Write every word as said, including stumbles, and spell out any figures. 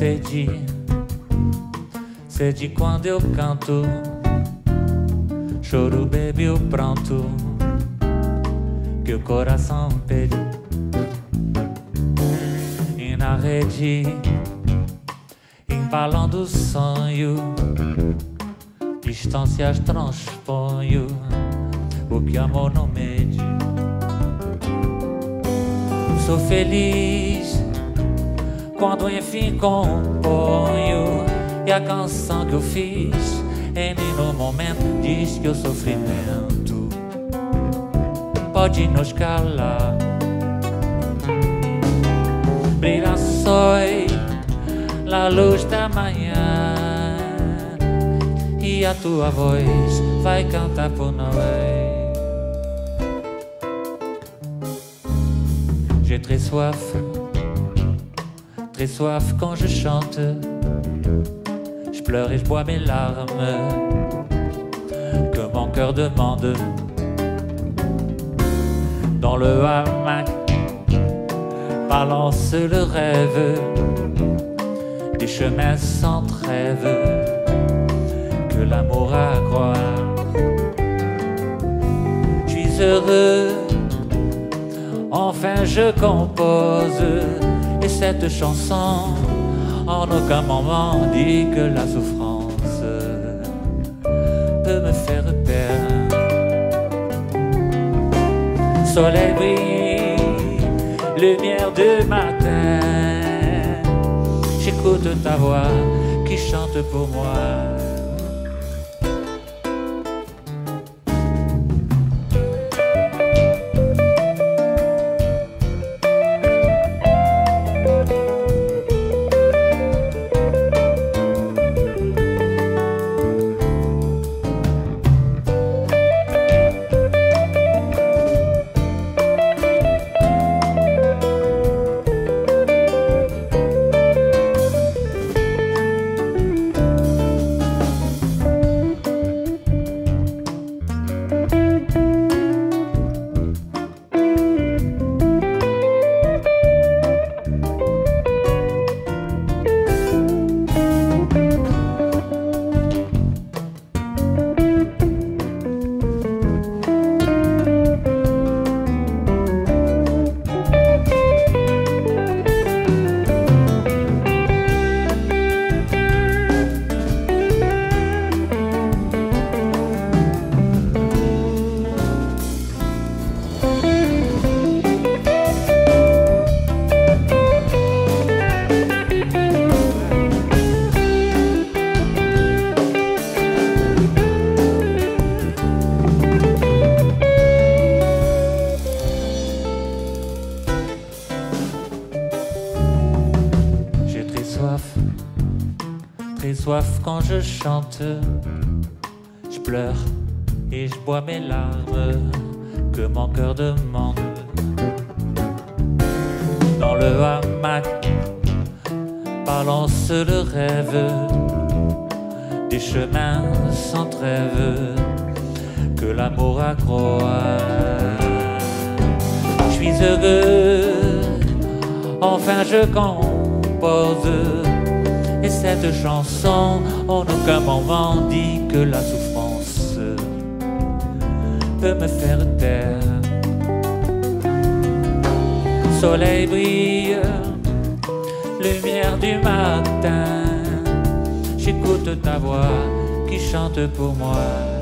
sede, sede quando eu canto, choro, bebe o pranto que o coração pede. E na rede, embalando o sonho, distâncias transponho o que amor não mede. Sou feliz quando enfim componho, e a canção que eu fiz em no momento diz que o sofrimento pode nos calar. Brilha só a luz da manhã e a tua voz vai cantar por nós. J'ai très soif, très soif quand je chante. Je pleure et je bois mes larmes que mon cœur demande. Dans le hamac balance le rêve des chemins sans trêve que l'amour accroît. Je suis heureux, enfin je compose, et cette chanson en aucun moment dit que la souffrance peut me faire perdre. Soleil brille, lumière du matin, j'écoute ta voix qui chante pour moi. Très soif quand je chante, je pleure et je bois mes larmes que mon cœur demande. Dans le hamac balance le rêve des chemins sans trêve que l'amour accroît. Je suis heureux, enfin je compose, et cette chanson en aucun moment dit que la souffrance peut me faire taire. Soleil brille, lumière du matin, j'écoute ta voix qui chante pour moi.